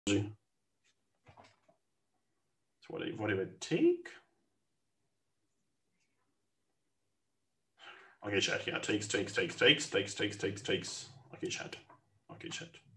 So what do we take? Okay, chat, yeah, takes. Okay, chat. Okay, chat.